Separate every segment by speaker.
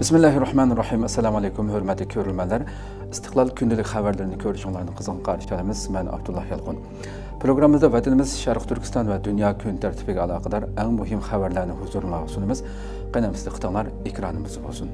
Speaker 1: Bismillahirrahmanirrahim. Assalamu alaikum, hürmetli görülmeler. İstiklal gündelik haberlerini görüşünlerini kızgın karşılarımız. Ben Abdullah Yalğun. Programımızda vatanımız Şarkı Türkistan ve dünya gün tertibiyle alakadar en mühim haberlerini huzuruna sunumuz. Qanamsızlı qıtanlar ekranımız olsun.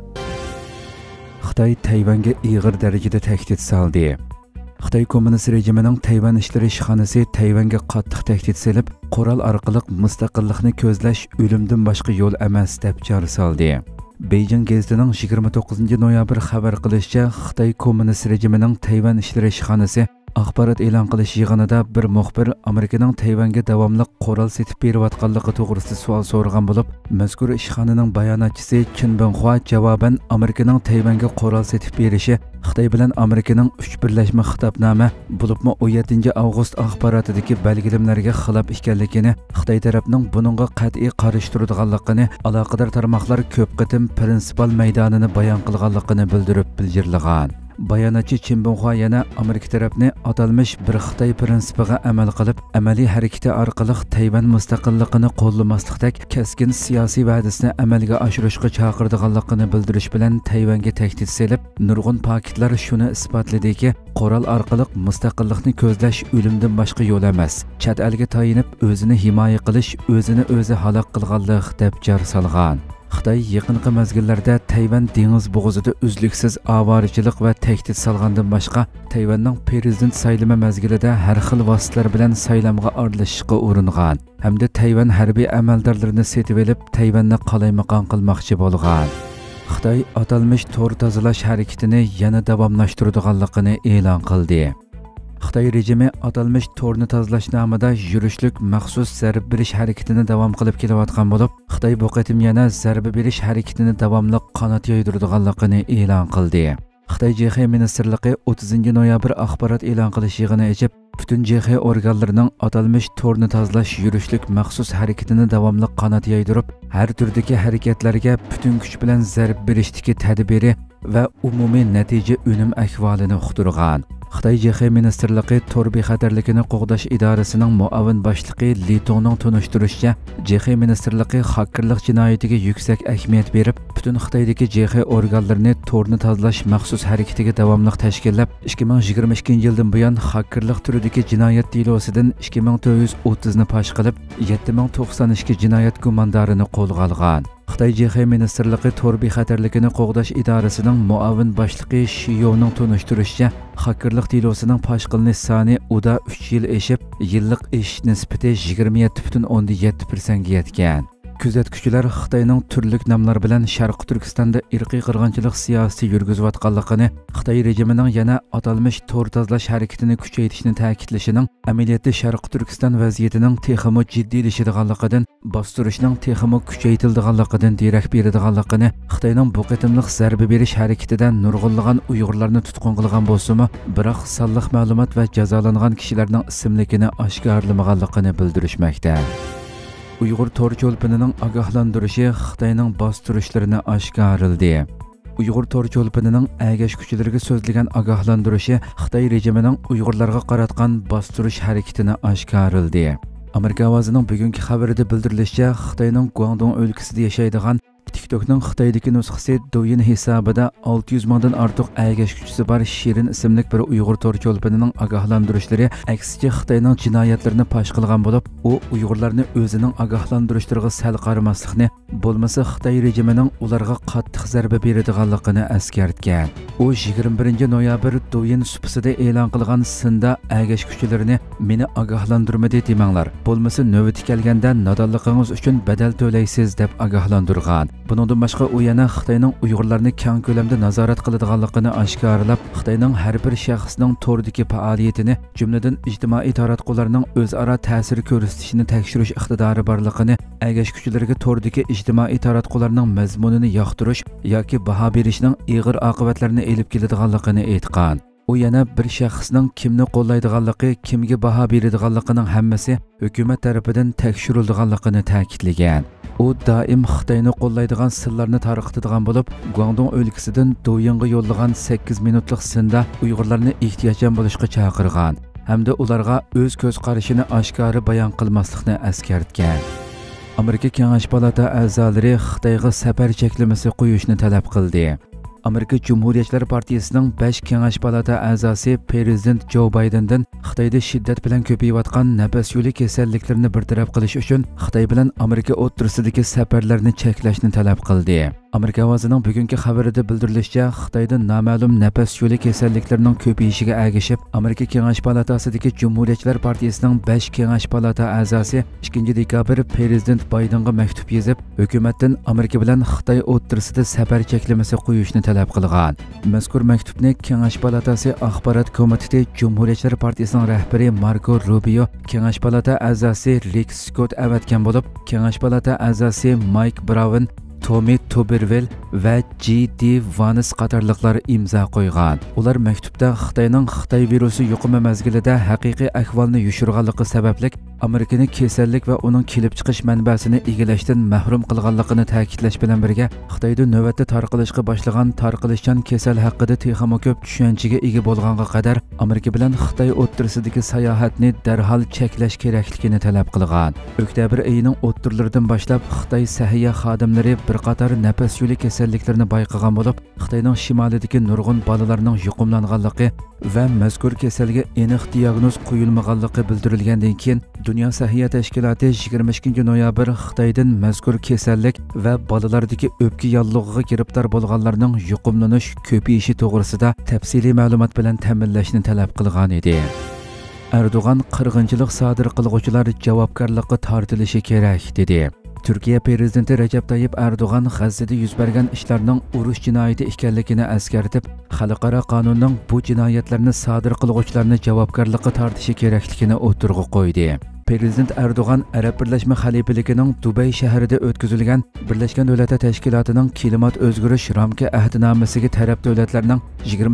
Speaker 2: Xitoy Tayvanga ig'ir darajada tahdid soldi. Xitoy Kommunist rejimining Tayvan ishlari ishxonasi Tayvanga qattiq tahdid solib, qoral orqali mustaqillikni ko'zlash o'limdan boshqa yo'l emas deb jar soldi. Beijing gazetining 29 noyabr xabar qilishicha, Xitoy Kommunist rejimining Tayvan ishlari ishxonasi axborot e'lon qilish yig'inida bir muxbir Amerikaning Tayvanga davomli qoral setib berayotganligi to'g'risida savol so'ragan bo'lib, mazkur ishxonaning bayonotchisi Qin Binhua javoban Amerikaning Tayvanga qoral setib berishi Xitoy bilan Amerikaning 3 birlashma xitobnoma bo'libmi 17 avgust axborotidagi belgilamlarga xilof ekanligini, Xitoy tarafining buningga qat'iy qarshi turadiganligini, aloqador tarmoqlar ko'p qatim prinsipal maydonini bayon qilganligini bildirib bildirilgan. Bayonotchi Qin Binhua yana Amerika tarafini atalmış bir Xitoy prinsipiga amal qilib, amaliy harakati orqali Tayvan mustaqilligini qo'llamaslikdek keskin siyosiy va'dasini amalga oshirishga chaqirdiganligini bildirish bilan Tayvanga tahdid solib, nurg'un paketlar shuni isbotladiki, qoral orqali mustaqillikni ko'zlash o'limdan boshqa yo'l emas. Chet elga tayinib o'zini himoya qilish, o'zini o'zi halok qilganlik deb jar solgan. Xitoy yaqinqi mezgillarda Tayvan dengiz bo'g'izida uzluksiz avarichilik va tahdid solgandan boshqa, Tayvanning prezident saylami mezgilida har xil vositalar bilan saylamga aralashishga uringan hamda Tayvan harbiy amaldorlarini setib olib, Tayvanni qalaymaqon qilmoqchi bo'lgan. Xitoy atalmış to'r tozalash harakatini yana davomlashtiradiganligini e'lon qildi. Xitoy rejimi atalmış to'rni tozalash nomida yurishlik maxsus zarba berish harakatini davom qilib kelayotgan bo'lib, Xitoy bu qatim yana zarba berish harakatini davomli qanot yoydiradiganligini e'lon qildi. Xitoy JX ministerligi 30 noyabr axborot e'lon qilish yig'ini ochib, butun JX organlarining atalmış to'rni tozalash yurishlik maxsus harakatini davomli qanot yoydirib, har turdagi harakatlarga butun kuch bilan zarba berishdagi tadbiri va umumiy natija unum ahvolini uqtirgan. Xitoy JX ministerligi to'r bexatarligini qo'g'dash idorasining muavin boshlig'i Li Tongning tunishtirishicha, JX ministerligi xakerlik jinoyatiga yuksak ahamiyat berib, butun Xitoydagi JX organlarini to'rni tozalash maxsus harakatiga davomli tashkillab, 2022 yildan buyon xakerlik turidagi jinoyat delosidan 2430 ni fosh qilib, 7092 jinoyat gumondorini qo'lga olgan. Xitoy JX ministerligi to'r bexatarligini qo'g'dash idorasining muavin boshlig'i Shiyovning tunishtirishicha, xakerlik delosining fosh qilinish soni uda 3 yil eshib, yillik ish nisbati 27,7% ga yetgan. Kuzatuvchilar Xitoyning turli nomlar bilan Sharq Turkistonda irqiy qirg'inchilik siyosati yurgizayotganligini, Xitoy rejimining yana atalmış to'r tozalash harakatini kuchaytirishni ta'kidlashining amaliyotda Sharq Turkiston vaziyatining texmo jiddiylashidiganligidan, bostirishning texmo kuchaytirildiganligidan derak beradiganligini, Xitoyning bu qatimliq zarba berish harakatidan nurg'unlagan Uyg'urlarni tutqun qilgan bo'lsa-mu, biroq sonliq ma'lumot va jazolangan kishilarning ismligini oshkorlamaganligini bildirishmoqda. Uyghur to'r cho'lpinining ogohlantirishi Xitoyning bostirishlarini oshkorildi. Uyghur to'r cho'lpinining agash kuchlariga so'zlagan ogohlantirishi Xitoy rejimining Uyg'urlarga qaratgan bostirish harakatini oshkorildi. Amerika ovozining bugungi xabarida bildirilishicha, Xitoyning Guangdong o'lkasida yashaydigan TikTokning Xitoydagi nusxasi Douyin hisobida 600 mingdan ortiq agash kuchisi bor Shirin ismli bir Uyg'ur to'r cho'lpinining ogohlantirishlari aksicha Xitoyning jinoyatlarini fosh qilgan bo'lib, u Uyg'urlarni o'zining ogohlantirishlariga sal qaramaslikni, bo'lmasa Xitoy rejimining ularga qattiq zarba beradiganligini eskartgan. U 21 noyabr Douyin supasida e'lon qilgan sinda agash kuchlarini meni ogohlantirmadi demanglar, bo'lmasa navbati kelganda nodonligingiz uchun badal to'laysiz deb ogohlantirgan. Bundan boshqa u yana Xitoyning Uyg'urlarni keng ko'lamda nazorat qiladiganligini oshkorlab, Xitoyning har bir shaxsning to'rdagi faoliyatini, jumladan ijtimoiy taratqularning o'zaro ta'sir ko'rsatishini tekshirish iqtidori borligini, agash kuchlarga to'rdagi ijtimoiy taratqularning mazmunini yoqtirish yoki baho berishning ig'ir oqibatlarini elib keladiganligini aytgan. U yana bir shaxsning kimni qo'llaydiganligi, kimga baho beradiganligining hammasi hukumat tomonidan tekshiriladiganligini ta'kidlagan. U doim Xitoyni qo'llaydigan sillarni tarqatadigan bo'lib, Guangdong o'lkasidan Douyinga yo'llagan 8 minutlik sinda Uyg'urlarni ehtiyotchan bo'lishga chaqirgan hamda ularga o'z ko'z qarashini oshkora bayon qilmaslikni eskartgan. Amerika Kengash palata a'zolari Xitoyga safar cheklamasi qo'yishni talab qildi. Amerika Cumhuriyetçiler Partiyasining 5 Kengash palata a'zosi Prezident Joe Bidendan Xitoyda shiddat bilan ko'payayotgan nafas yo'li kasalliklarini bartaraf qilish uchun Xitoy bilan Amerika o'rtasidagi safarlarni cheklashni talab qildi. Amerika ovozining bugungi xabarida bildirilishicha, Xitoyda noma'lum nafas yo'li kasalliklarining ko'payishiga ergashib, Amerika Kengash palatasidagi Cumhuriyetçiler Partiyasining 5 Kengash palata a'zosi 2 dekabr Prezident Bidenga maktub yozib, hukumatdan Amerika bilan Xitoy o'rtasida safar cheklamasi qo'yishni talab qilgan. Mazkur maktubni Kengash palatasi axborot komiteti Cumhuriyetçiler Partiyasining rahbari Marco Rubio, Kengash palata a'zosi Rick Scott avatgan bo'lib, Kengash palata a'zosi Mike Brown, Tommy Tuberville va G.D. Vance qatorliqlar imzo qo'ygan. Ular maktubda Xitoyning Xitoy virusi yuqumi mazgilida haqiqiy ahvolni yushirganligi sababli Amerikani kasallik va uning kelib chiqish manbasini egallashdan mahrum qilganligini ta'kidlash bilan birga, Xitoyda navbatda tarqalishga boshlagan tarqalishchan kasal haqida texmo ko'p tushunchaga ega bo'lganga qadar Amerika bilan Xitoy o'rtasidagi sayohatni darhol cheklash kerakligini talab qilgan. Oktyabr oyining o'ttirlaridan boshlab Xitoy sahiya xodimlari bir qator nafas yo'li kasalliklarini bayqagan bo'lib, Xitoyning shimolidagi nurg'un bolalarning yuqumlanganligi va mazkur kasalga aniq diagnoz qo'yilmaganligi bildirilgandan keyin Dünya Səhiyyə Təşkilatı 22 noyabr Xitoydan mazkur kasallik va bolalardagi o'pka yallig'iga giribdor bo'lganlarning yuqumlanish ko'payishi to'g'risida tafsiliy ma'lumot bilan ta'minlashni talab qilgan edi. Erdo'g'an qirg'inchilik sodir qiluvchilar javobgarlikka tortilishi kerak dedi. Türkiye Prezidenti Recep Tayyip Erdoğan G'azzada yuz bergan ishlarning urush jinoyati ekanligini eskartib, xalqaro qonunning bu jinoyatlarni sodir qiluvchilarni javobgarlikka tortishi kerakligini o'tirg'i qo'ydi. Prezident Erdoğan Arab Birleşme Xalifaligining Dubay shahrida o'tkazilgan Birlashgan Davlatlar Tashkilotining klimat o'zgarish ramka ahdnomasiga taraf davlatlarning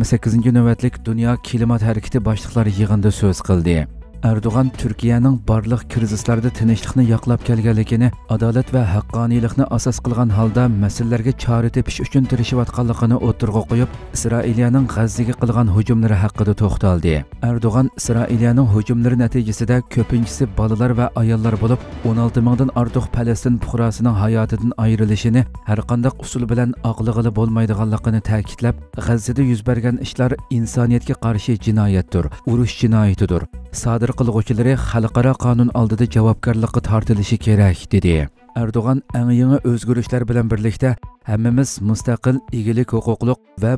Speaker 2: 28 navbatlik dunyo klimat harakati boshliqlari yig'inida so'z qildi. Erdoğan Türkiye'nin barliq krizislarda tinchlikni yoqlab kelganligini, adolat va haqqoniylikni asos qilgan holda masalalarga chora tepish uchun tirishayotganligini o'tirg'i qo'yib, Isroiliyaning G'azzaga qilgan hujumlari haqida to'xtaldi. Erdo'g'an Isroiliyaning hujumlari natijasida ko'pinchisi bolalar va ayollar bo'lib, 16 mingdan ortiq Falastin fuqarosining hayotidan ayrilishini har qanday usul bilan oqlig'i bo'lmaydiganligini ta'kidlab, G'azzada yuz bergan ishlar insoniyatga qarshi jinoyatdir, urush jinoyatidir. Sodir qiluvchilari xalqaro qonun oldida javobgarlikka tortilishi kerak dedi. Erdo'g'an eng yangi o'zgarishlar bilan birlikda hammamiz mustaqil, egilik huquqli va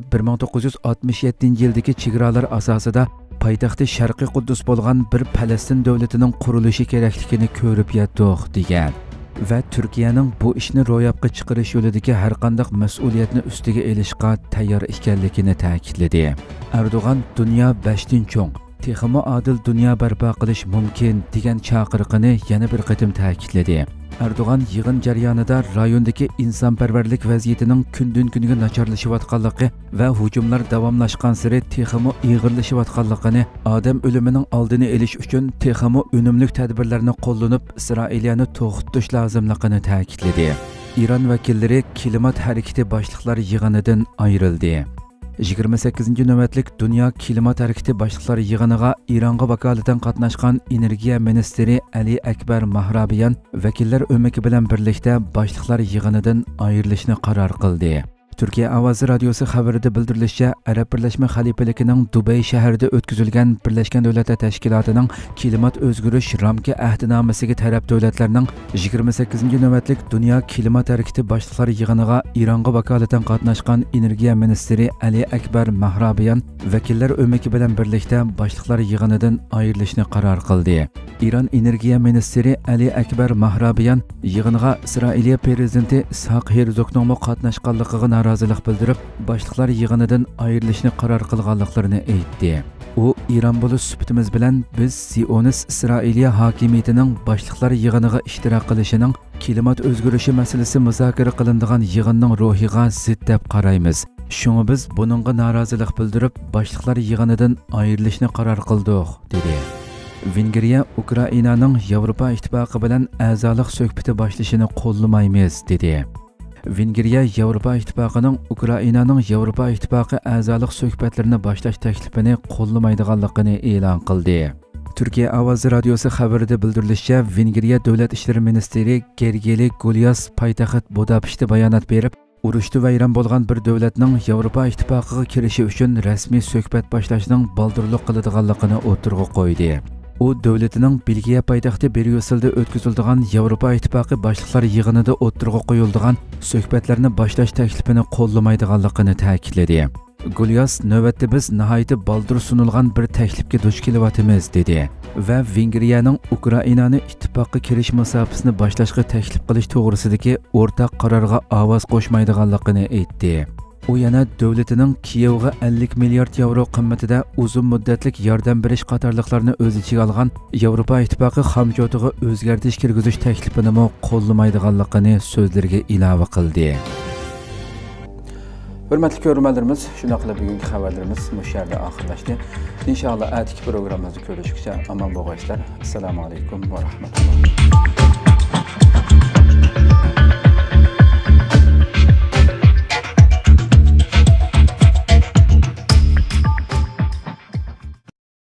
Speaker 2: 1967-yildagi chegaralar asosida poytaxti Sharqiy Quddus bo'lgan bir Falastin davlatining qurilishi kerakligini ko'rib yetdik degan. Va Turkiyaning bu ishni ro'yobga chiqarish yo'lidagi har qanday mas'uliyatni ustiga olishga tayyor ekanligini ta'kidladi. Erdo'g'an dunyo 5-dan cho'ng, texmo adil dunyo barpo qilish mumkin degan chaqiriqini yana bir qatim ta'kidladi. Erdo'g'an yig'in jarayonida rayondagi insonparvarlik vaziyatining kundan-kunga nacharlashayotganligi va hujumlar davomlashgan sari texmo ig'irlashayotganligini, odam o'limining oldini olish uchun texmo unumli tadbirlarni qo'llanib, Isroiliyani to'xtatish lozimligini ta'kidladi. Iran vakillari klimat harakati boshliqlari yig'inidan ayrildi. 28 navbatlik Dunyo klimat harakati boshliqlari yig'iniga Ironga vakolatan qatnashgan energiya ministri Ali Akbar Mahrabiyan vakillar o'maki bilan birlikda boshliqlar yig'inidan ayrilishni qaror qildi. Türkiye Ovozi radiosi xabarida bildirilishicha, Arab Birlashma Xalifaligining Dubay shahrida o'tkazilgan Birlashgan Davlatlar Tashkilotining klimat o'zgarish ramka ahdnomasiga taraf davlatlarning 28-navbatlik Dunyo klimat harakati boshliqlari yig'iniga Ironga vakolatan qatnashgan energiya ministri Ali Akbar Mahrabiyan vakillar o'maki bilan birlikda boshliqlar yig'inidan ayrilishni qaror qildi. Iron energiya ministri Ali Akbar Mahrabiyan yig'inga Isroiliya prezidenti Ishaq Herzogning qatnashganligiga norozilik bildirib, boshliqlar yig'inidan ayrilishni qaror qilganliklarini aytdi. U Iron bo'lish sifatimiz bilan biz Zionist Isroiliya hokimiyatining boshliqlar yig'iniga ishtirok qilishining klimat o'zgarishi masalasi muzokara qilinadigan yig'inning ruhiga zid deb qaraymiz. Shunga biz buningga norozilik bildirib, boshliqlar yig'inidan ayrilishni qaror qildik, dedi. Vengriya Ukrainaning Yevropa ittifoqi bilan a'zolik suhbati boshlashini qo'llamaymiz, dedi. Vengriya Yevropa ittifoqining Ukrainaning Yevropa ittifoqi a'zolik suhbatlarini boshlash taklifini qo'llamaydiganligini e'lon qildi. Türkiye Ovozi Radyosu xabarida bildirilishicha, Vengriya Davlat ishlari ministri Gergely Gulyas poytaxt Budapeshtda bayonot berib, urushda vayron bo'lgan bir davlatning Yevropa ittifoqiga kirishi uchun rasmiy suhbat boshlashning baldirlik qiladiganligini o'tirg'a qo'ydi. U davlatining Belgiya poytaxti Bryusselda o'tkaziladigan Yevropa ittifoqi boshliqlar yig'inida o'tirg'a qo'yiladigan suhbatlarni boshlash taklifini qo'llamaydiganligini ta'kidladi. Gulyas navbatda biz nihoyatda baldir sunilgan bir taklifga duch kelyapmiz dedi va Vengriyaning Ukrainani ittifoqqa kirish masofasini boshlashga taklif qilish to'g'risidagi o'rtaq qarorga ovoz qo'shmaydiganligini aytdi. U yana davlatining Kiyevga 50 milliard yevro qimmatida uzun muddatlik yordam berish qatorliqlarni o'z ichiga olgan Yevropa ittifoqi hamjiyatiga o'zgartirish kirgizish taklifini qo'llamaydiganligini so'zlariga ilova qildi.
Speaker 1: Hürmetli görürmenlerimiz, şuna qilib bugungi xabarlarimiz bu yerda oxirlashdi. İnşallah atiki programmamızda görüşükçe aman bo'linglar. Assalomu alaykum va rahmatulloh.